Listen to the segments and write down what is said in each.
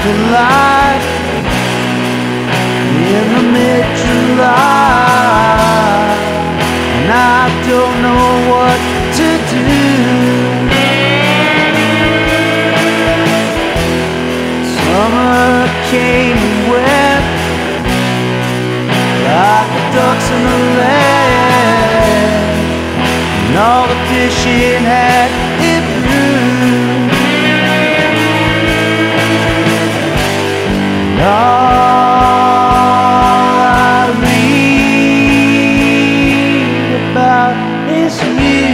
collide in the mid-July, and I don't know what to do. Summer came and went like the ducks in the lake, and all the fishing had improved. And all I read about is you.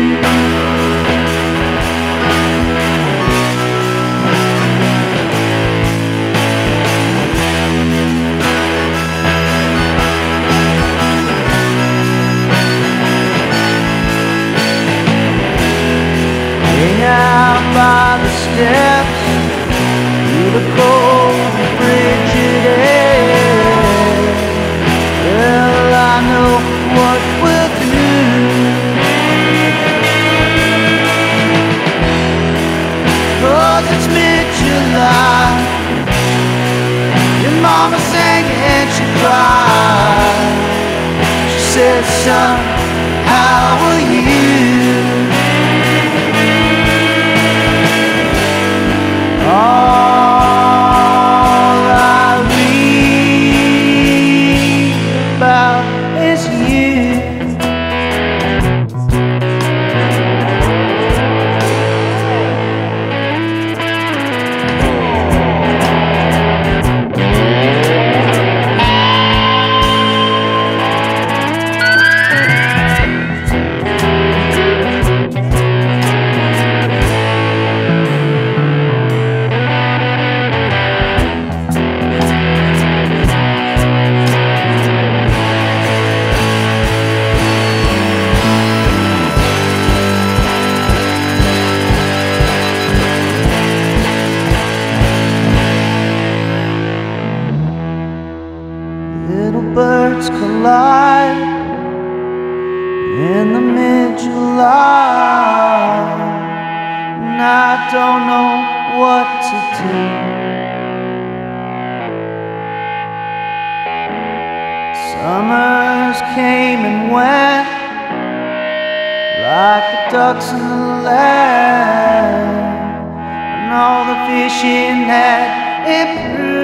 Hang out by the steps through the cold and frigid air. Well, I know what we'll do. 'Cause it's mid-July. Your mama sang and she cried. She said, son, how are you? All I read about is you. Little birds collide in the mid-July, and I don't know what to do. Summers came and went like the ducks in the lake, and all the fishing had improved.